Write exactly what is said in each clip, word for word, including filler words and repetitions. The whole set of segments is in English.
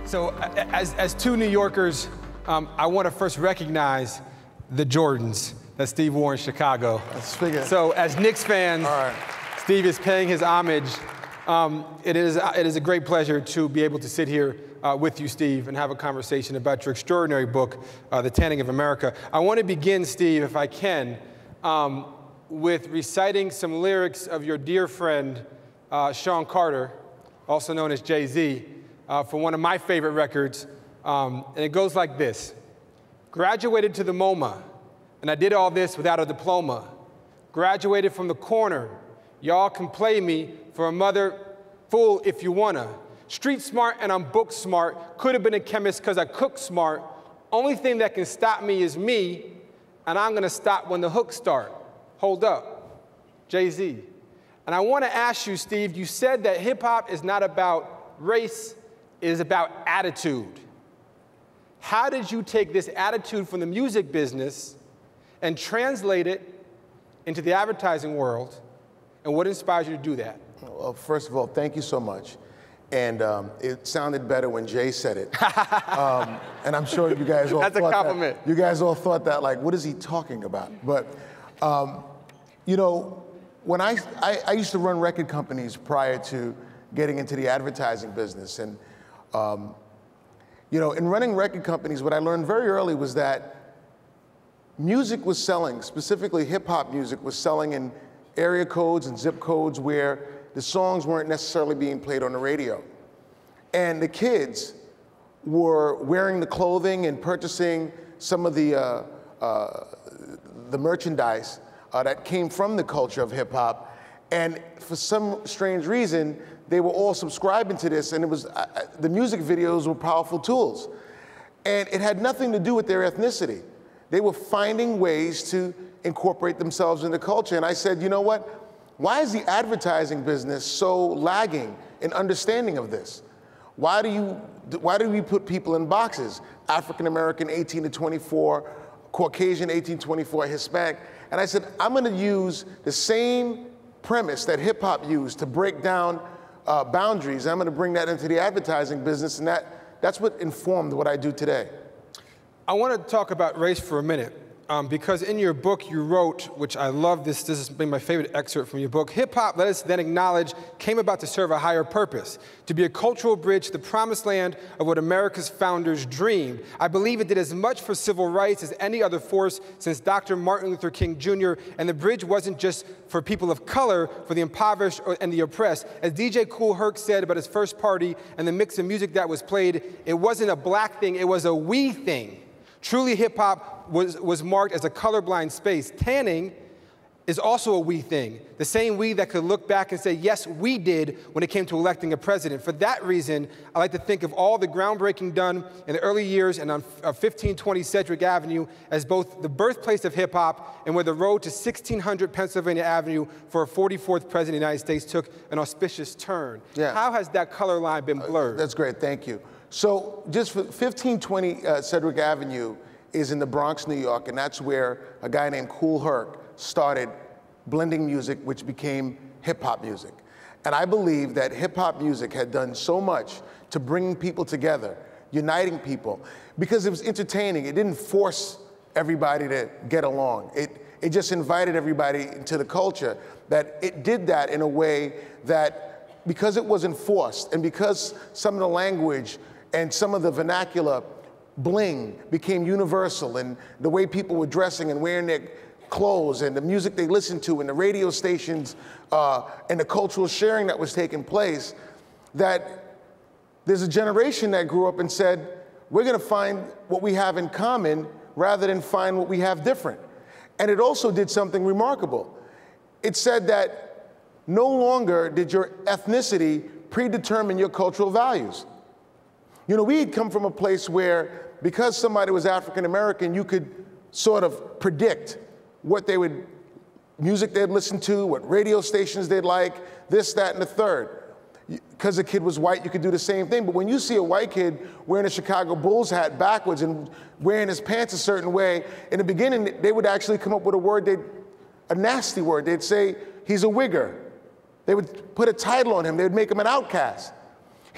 So as, as two New Yorkers, um, I want to first recognize the Jordans that Steve wore in Chicago. Let's figure. So as Knicks fans, All right. Steve is paying his homage. Um, it, is, it is a great pleasure to be able to sit here uh, with you, Steve, and have a conversation about your extraordinary book, uh, The Tanning of America. I want to begin, Steve, if I can, um, with reciting some lyrics of your dear friend, uh, Sean Carter, also known as Jay-Z, uh, for one of my favorite records. Um, and it goes like this. Graduated to the MoMA, and I did all this without a diploma. Graduated from the corner. Y'all can play me for a mother fool if you wanna. Street smart and I'm book smart. Could have been a chemist because I cook smart. Only thing that can stop me is me, and I'm gonna stop when the hooks start. Hold up, Jay-Z. And I wanna ask you, Steve, you said that hip hop is not about race, it is about attitude. How did you take this attitude from the music business and translate it into the advertising world, and what inspires you to do that? Well, first of all, thank you so much. And um, it sounded better when Jay said it. um, and I'm sure you guys all That's thought a compliment. That, you guys all thought that, like, what is he talking about? But, um, you know, when I, I, I used to run record companies prior to getting into the advertising business. And, um, you know, in running record companies, what I learned very early was that music was selling, specifically hip hop music was selling in area codes and zip codes where the songs weren't necessarily being played on the radio. And the kids were wearing the clothing and purchasing some of the, uh, uh, the merchandise uh, that came from the culture of hip hop. And for some strange reason, they were all subscribing to this, and it was, uh, the music videos were powerful tools. And it had nothing to do with their ethnicity. They were finding ways to incorporate themselves in the culture. And I said, you know what? Why is the advertising business so lagging in understanding of this? Why do you, why do we put people in boxes? African American, eighteen to twenty-four, Caucasian, eighteen to twenty-four, Hispanic. And I said, I'm gonna use the same premise that hip hop used to break down uh, boundaries. I'm gonna bring that into the advertising business, and that, that's what informed what I do today. I want to talk about race for a minute. Um, because in your book you wrote, which I love this, this has been my favorite excerpt from your book, hip-hop, let us then acknowledge, came about to serve a higher purpose, to be a cultural bridge to the promised land of what America's founders dreamed. I believe it did as much for civil rights as any other force since Doctor Martin Luther King Junior, and the bridge wasn't just for people of color, for the impoverished and the oppressed. As D J Kool Herc said about his first party and the mix of music that was played, it wasn't a black thing, it was a we thing. Truly, hip-hop was, was marked as a colorblind space. Tanning is also a we thing, the same we that could look back and say, yes, we did when it came to electing a president. For that reason, I like to think of all the groundbreaking done in the early years and on fifteen twenty Sedgwick Avenue as both the birthplace of hip-hop and where the road to sixteen hundred Pennsylvania Avenue for a forty-fourth president of the United States took an auspicious turn. Yeah. How has that color line been blurred? Uh, that's great, thank you. So just for fifteen twenty uh, Sedgwick Avenue is in the Bronx, New York, and that's where a guy named Kool Herc started blending music, which became hip-hop music. And I believe that hip-hop music had done so much to bring people together, uniting people, because it was entertaining. It didn't force everybody to get along. It, it just invited everybody into the culture, that it did that in a way that, because it wasn't forced, and because some of the language and some of the vernacular bling became universal, and the way people were dressing and wearing their clothes and the music they listened to and the radio stations uh, and the cultural sharing that was taking place, that there's a generation that grew up and said, we're gonna find what we have in common rather than find what we have different. And it also did something remarkable. It said that no longer did your ethnicity predetermine your cultural values. You know, we had come from a place where, because somebody was African American, you could sort of predict what they would, music they'd listen to, what radio stations they'd like, this, that, and the third. Because the kid was white, you could do the same thing. But when you see a white kid wearing a Chicago Bulls hat backwards and wearing his pants a certain way, in the beginning, they would actually come up with a word, they'd, a nasty word. They'd say, he's a wigger. They would put a title on him. They would make him an outcast.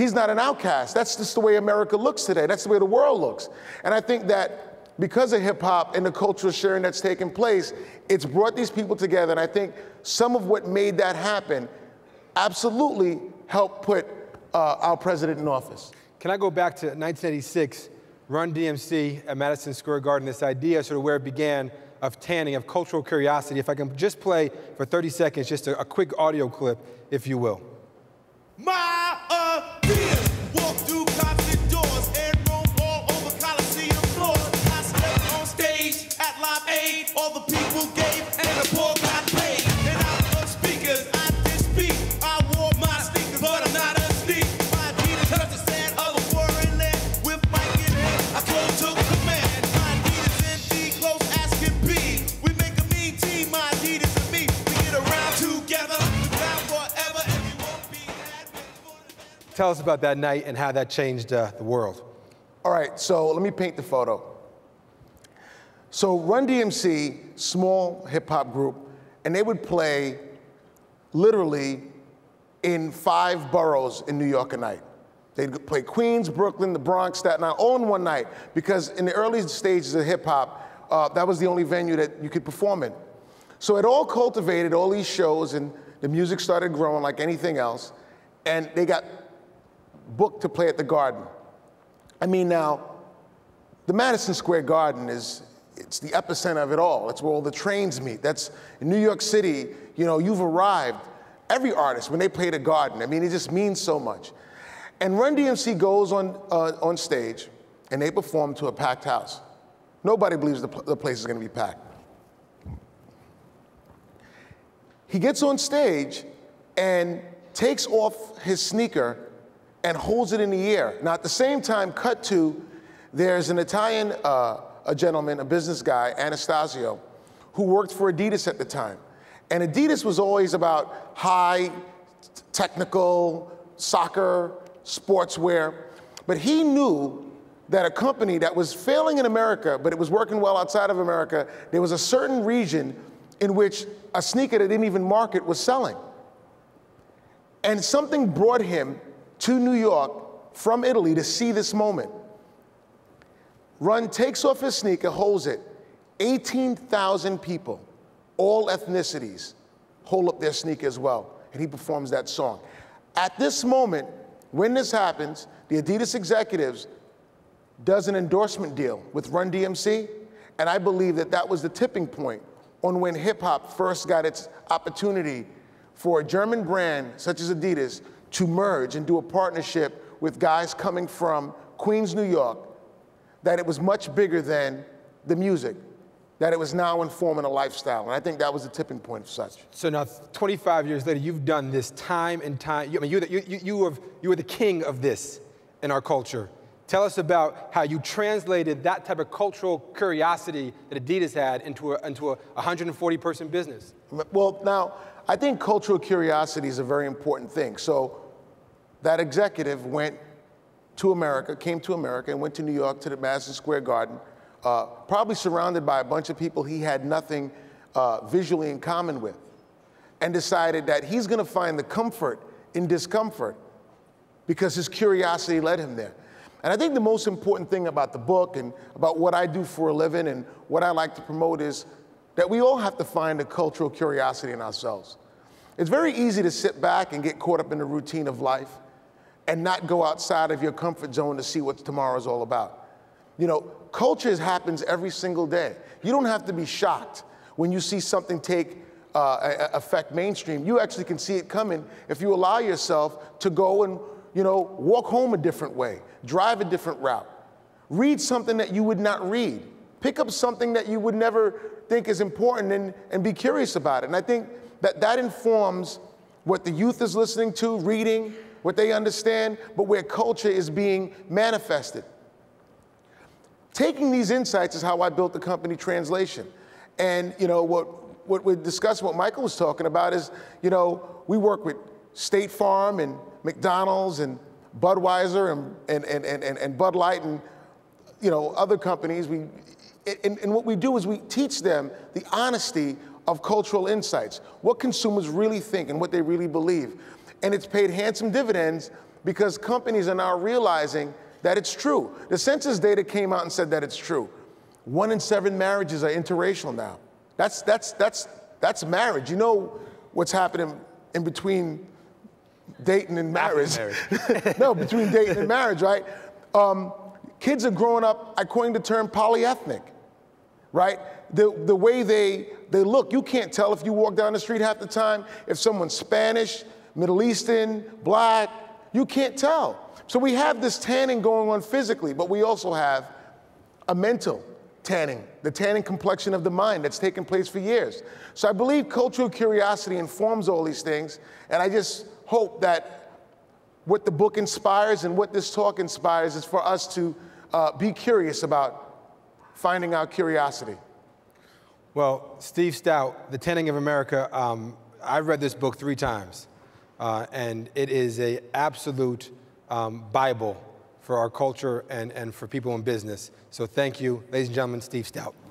he's not an outcast. That's just the way America looks today. That's the way the world looks. And I think that because of hip hop and the cultural sharing that's taken place, it's brought these people together. And I think some of what made that happen absolutely helped put uh, our president in office. Can I go back to nineteen eighty-six, Run D M C at Madison Square Garden, this idea sort of where it began of tanning, of cultural curiosity. If I can just play for thirty seconds, just a, a quick audio clip, if you will. My ideas walk through constant doors and roam all over Coliseum floors. I stepped on stage at Live Aid, all the people gave and the poor got paid. And out of speakers, I did speak. I wore my sneakers, but I'm not a sneak. My Adidas heard the sand of a foreign land. With mic in hand, I close took command. My Adidas and the close as can be. We make a mean team, my Adidas and me. We get around together, we're down forever, and we won't be had. Tell us about that night and how that changed uh, the world. All right, so let me paint the photo. So Run D M C, small hip hop group, and they would play literally in five boroughs in New York a night. They'd play Queens, Brooklyn, the Bronx, Staten Island, all in one night, because in the early stages of hip hop, uh, that was the only venue that you could perform in. So it all cultivated all these shows, and the music started growing like anything else, and they got booked to play at the Garden. I mean, now, the Madison Square Garden is, it's the epicenter of it all. It's where all the trains meet. That's, in New York City, you know, you've arrived. Every artist, when they play the Garden, I mean, it just means so much. And Run D M C goes on, uh, on stage, and they perform to a packed house. Nobody believes the, the place is gonna be packed. He gets on stage and takes off his sneaker and holds it in the air. Now, at the same time, cut to, there's an Italian uh, a gentleman, a business guy, Anastasio, who worked for Adidas at the time. And Adidas was always about high, technical, soccer, sportswear. But he knew that a company that was failing in America, but it was working well outside of America, there was a certain region in which a sneaker that didn't even market was selling. And something brought him to New York from Italy to see this moment. Run takes off his sneaker, holds it. eighteen thousand people, all ethnicities, hold up their sneaker as well, and he performs that song. At this moment, when this happens, the Adidas executives does an endorsement deal with Run D M C, and I believe that that was the tipping point on when hip hop first got its opportunity for a German brand such as Adidas to merge and do a partnership with guys coming from Queens, New York, that it was much bigger than the music, that it was now informing a lifestyle. And I think that was the tipping point of such. So now, twenty-five years later, you've done this time and time. I mean, you're the, you, you, you, have, you were the king of this in our culture. Tell us about how you translated that type of cultural curiosity that Adidas had into a, into a one hundred forty person business. Well, now, I think cultural curiosity is a very important thing. So that executive went to America, came to America, and went to New York to the Madison Square Garden, uh, probably surrounded by a bunch of people he had nothing uh, visually in common with, and decided that he's gonna find the comfort in discomfort because his curiosity led him there. And I think the most important thing about the book and about what I do for a living and what I like to promote is that we all have to find a cultural curiosity in ourselves. It's very easy to sit back and get caught up in the routine of life and not go outside of your comfort zone to see what tomorrow's all about. You know, culture happens every single day. You don't have to be shocked when you see something take uh, affect mainstream. You actually can see it coming if you allow yourself to go and, you know, walk home a different way, drive a different route, read something that you would not read, pick up something that you would never think is important and, and be curious about it. And I think that that informs what the youth is listening to, reading, what they understand, but where culture is being manifested. Taking these insights is how I built the company Translation. And you know, what, what we discussed, what Michael was talking about is, you know, we work with State Farm and McDonald's and Budweiser and, and, and, and, and Bud Light and, you know, other companies. We, and, and what we do is we teach them the honesty of cultural insights, what consumers really think and what they really believe. And it's paid handsome dividends because companies are now realizing that it's true. The census data came out and said that it's true. One in seven marriages are interracial now. That's, that's, that's, that's marriage. You know what's happening in between dating and marriage. marriage. No, between dating and marriage, right? Um, kids are growing up, I coined the term polyethnic, right? The, the way they, they look, you can't tell if you walk down the street half the time if someone's Spanish, Middle Eastern, black, you can't tell. So we have this tanning going on physically, but we also have a mental tanning, the tanning complexion of the mind that's taken place for years. So I believe cultural curiosity informs all these things, and I just hope that what the book inspires and what this talk inspires is for us to uh, be curious about finding our curiosity. Well, Steve Stoute, The Tanning of America, um, I've read this book three times, uh, and it is an absolute um, Bible for our culture and, and for people in business. So thank you, ladies and gentlemen, Steve Stoute.